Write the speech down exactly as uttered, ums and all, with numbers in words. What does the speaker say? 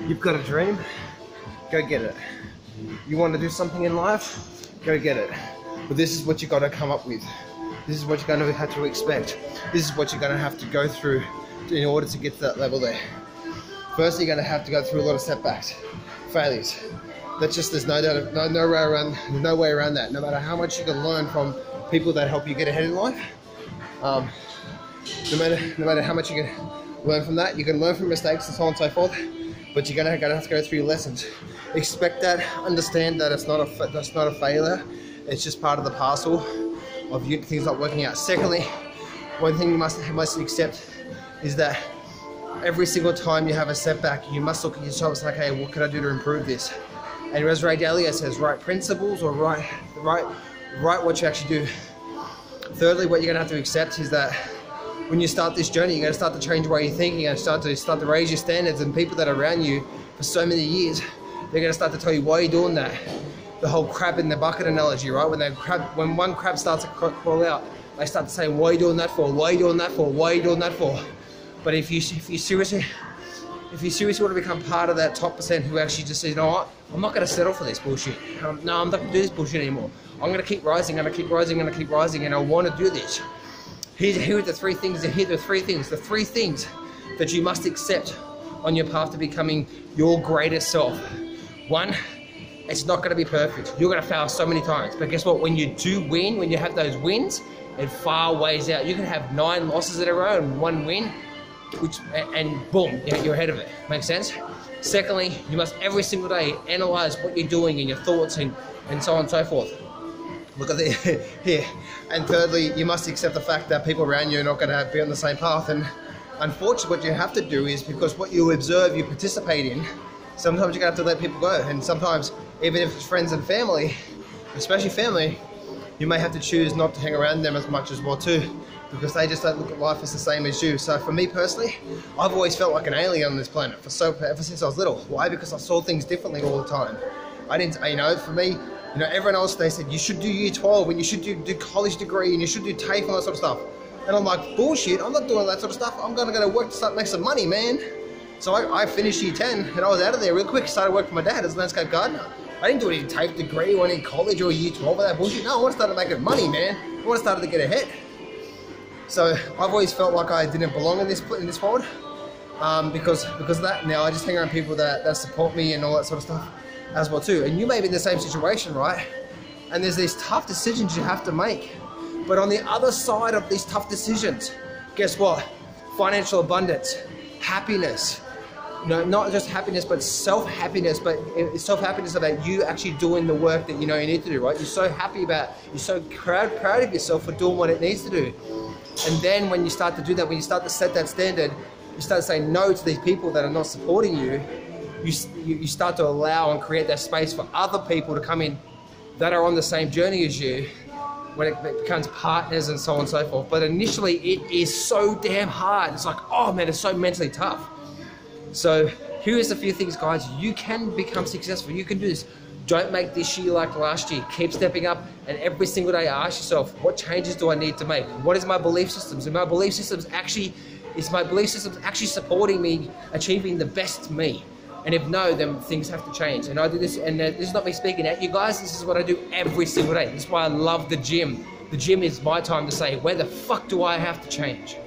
You've got a dream, go get it. You want to do something in life, go get it. But this is what you got to come up with. This is what you're going to have to expect. This is what you're going to have to go through in order to get to that level there. Firstly, you're going to have to go through a lot of setbacks, failures. That's just, there's no doubt, no, no way around, no way around that. No matter how much you can learn from people that help you get ahead in life, um, no matter, no matter how much you can learn from that, you can learn from mistakes and so on and so forth. But you're gonna, gonna have to go through your lessons. Expect that, understand that it's not a, that's not a failure. It's just part of the parcel of you, things not working out. Secondly, one thing you must, must accept is that every single time you have a setback, you must look at yourself and say, okay, what can I do to improve this? And as Ray Dalio says, write principles or write, write, write what you actually do. Thirdly, what you're gonna have to accept is that when you start this journey, you're gonna start to change the way you think, you're gonna start to, start to raise your standards, and people that are around you for so many years, they're gonna start to tell you, why are you doing that? The whole crab in the bucket analogy, right? When, they crab, when one crab starts to crawl out, they start to say, why are you doing that for? Why are you doing that for? Why are you doing that for? But if you, if you seriously, if you seriously want to become part of that top percent who actually just says, you know what, I'm not going to settle for this bullshit. Um, no, I'm not going to do this bullshit anymore. I'm going to keep rising, I'm going to keep rising, I'm going to keep rising, and I want to do this. Here's, here are the three things, here are the three things, the three things that you must accept on your path to becoming your greatest self. One, it's not going to be perfect. You're going to fail so many times. But guess what? When you do win, when you have those wins, it far weighs out. You can have nine losses in a row and one win, which, and boom, you're ahead of it. Makes sense? Secondly, you must every single day analyze what you're doing and your thoughts and, and so on and so forth. Look at the here. And thirdly, you must accept the fact that people around you are not going to be on the same path. And unfortunately, what you have to do is, because what you observe, you participate in, sometimes you're going to have to let people go. And sometimes, even if it's friends and family, especially family, you may have to choose not to hang around them as much as well too, because they just don't look at life as the same as you. So for me personally, I've always felt like an alien on this planet for so ever since I was little. Why? Because I saw things differently all the time. I didn't, you know, for me, you know, everyone else, they said, you should do year twelve and you should do, do college degree and you should do TAFE and all that sort of stuff. And I'm like, bullshit, I'm not doing that sort of stuff. I'm gonna go to work to start make some money, man. So I, I finished year ten and I was out of there real quick, started working for my dad as a landscape gardener. I didn't do any TAFE degree or any college or year twelve or that bullshit. No, I want to start making money, man. I want to start to get ahead. So I've always felt like I didn't belong in this in this forward um, because because of that. Now I just hang around people that, that support me and all that sort of stuff as well too. And you may be in the same situation, right? And there's these tough decisions you have to make. But on the other side of these tough decisions, guess what? Financial abundance, happiness. You know, not just happiness, but self-happiness, but self-happiness about you actually doing the work that you know you need to do, right? You're so happy about, you're so proud, proud of yourself for doing what it needs to do. And then when you start to do that, when you start to set that standard, you start saying no to these people that are not supporting you, you, you start to allow and create that space for other people to come in that are on the same journey as you, when it becomes partners and so on and so forth. But initially it is so damn hard. It's like, oh man, it's so mentally tough. So here's a few things, guys. You can become successful. You can do this. Don't make this year like last year. Keep stepping up, and every single day ask yourself, what changes do I need to make? What is my belief systems? And my belief systems actually, is my belief systems actually supporting me achieving the best me? And if no, then things have to change. And I do this, and this is not me speaking at you guys, this is what I do every single day. This is why I love the gym. The gym is my time to say, where the fuck do I have to change?